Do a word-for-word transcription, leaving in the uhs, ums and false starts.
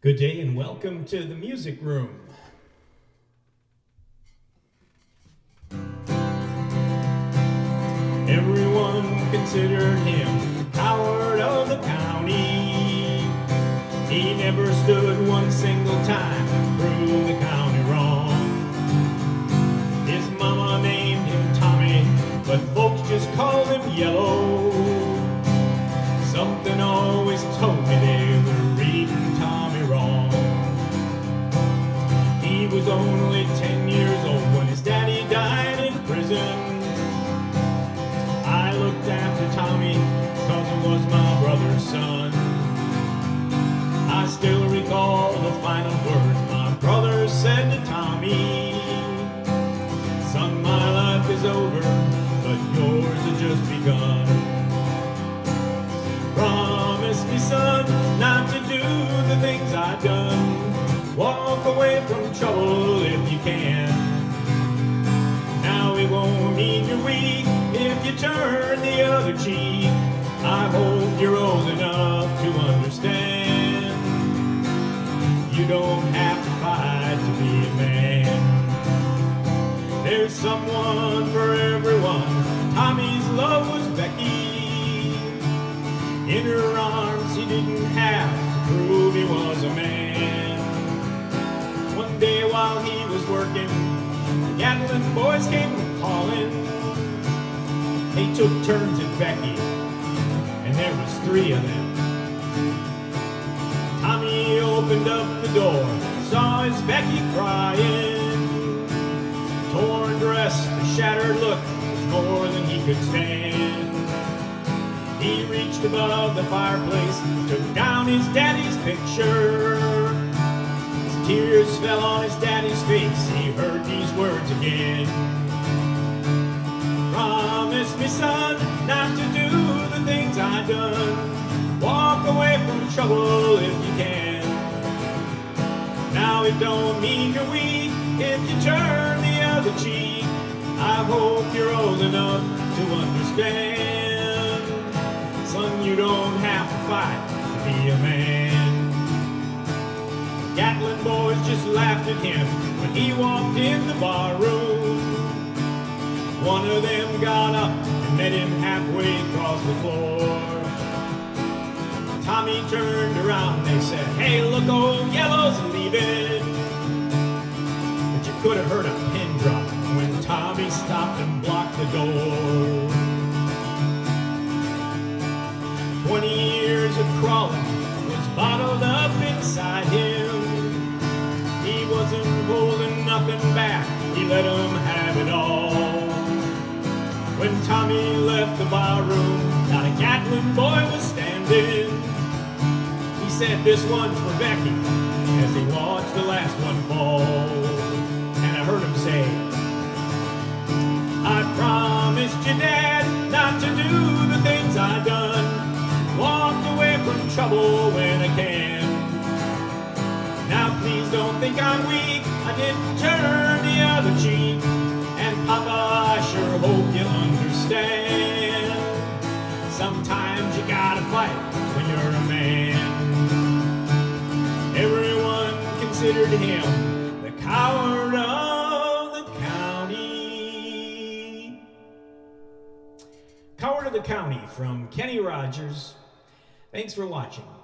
Good day and welcome to the music room. Everyone considered him coward of the county. He never stood one single time to prove the county wrong. His mama named him Tommy, but folks just called him Yellow. Something always told me they were reading Tommy wrong. He was only ten years old when his daddy died in prison. I looked after Tommy cause it was my brother's son. I still recall the final words my brother said to Tommy. Son, my life is over, but yours has just begun. Promise me, son, not to do the things I've done. Walk away from trouble if you can. Now it won't mean you're weak if you turn the other cheek. I hope you're old enough to understand. You don't have to fight to be a man. There's someone for everyone. Tommy's love was Becky. In her arms he didn't have to prove he was a man. One day while he was working, the Gatlin boys came calling. They took turns at Becky, and there was three of them. Tommy opened up the door, saw his Becky crying. Torn dress, the shattered look was more than he could stand. He reached above the fireplace, took down his daddy's picture. His tears fell on his daddy's face, he heard these words again. Promise me, son, not to do the things I've done. Walk away from trouble if you can. Now it don't mean you're weak if you turn the other cheek. I hope you're old enough to understand. Son, you don't have to fight to be a man. Gatlin boys just laughed at him when he walked in the barroom. One of them got up and met him halfway across the floor. Tommy turned around, they said, "Hey, look, old Yellow's leaving." But you could have heard a pin drop when Tommy stopped and blocked the door. Twenty years of crawling was bottled up inside him. He wasn't holding nothing back, he let him have it all. When Tommy left the barroom, not a Gatlin boy was standing. He said, "This one's for Becky," as he watched the last one fall. And I heard him say, "I promised you, Dad, not to do the things I've done. Walked away from trouble when I can. Now please don't think I'm weak, I didn't turn the other cheek. And Papa, I sure hope you understand. Sometimes you gotta fight when you're a man." Everyone considered him the coward of the county. Coward of the County from Kenny Rogers. Thanks for watching.